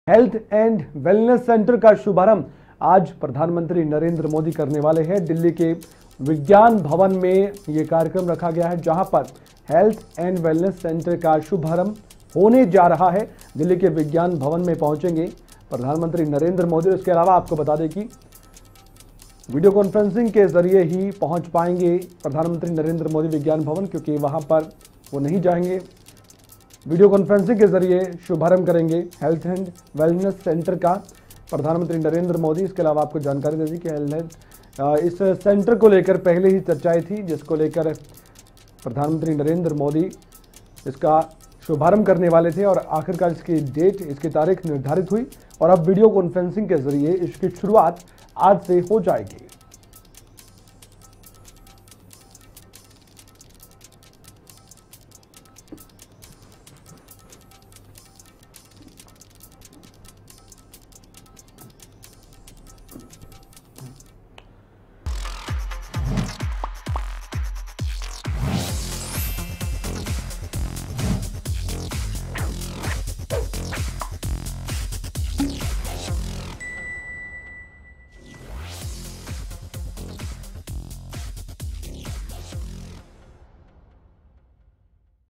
Health and wellness centre का शुभारंभ आज प्रधानमंत्री नरेंद्र मोदी करने वाले हैं। दिल्ली के विज्ञान भवन में ये कार्यक्रम रखा गया है, जहां पर हेल्थ एंड वेलनेस सेंटर का शुभारंभ होने जा रहा है। दिल्ली के विज्ञान भवन में पहुंचेंगे प्रधानमंत्री नरेंद्र मोदी। इसके अलावा आपको बता दें कि वीडियो कॉन्फ्रेंसिंग के जरिए ही पहुंच पाएंगे प्रधानमंत्री नरेंद्र मोदी विज्ञान भवन, क्योंकि वहां पर वो नहीं जाएंगे। वीडियो कॉन्फ्रेंसिंग के जरिए शुभारंभ करेंगे हेल्थ एंड वेलनेस सेंटर का प्रधानमंत्री नरेंद्र मोदी। इसके अलावा आपको जानकारी दे दी कि इस सेंटर को लेकर पहले ही चर्चाएं थी, जिसको लेकर प्रधानमंत्री नरेंद्र मोदी इसका शुभारंभ करने वाले थे और आखिरकार इसकी डेट, इसकी तारीख निर्धारित हुई और अब वीडियो कॉन्फ्रेंसिंग के जरिए इसकी शुरुआत आज से हो जाएगी।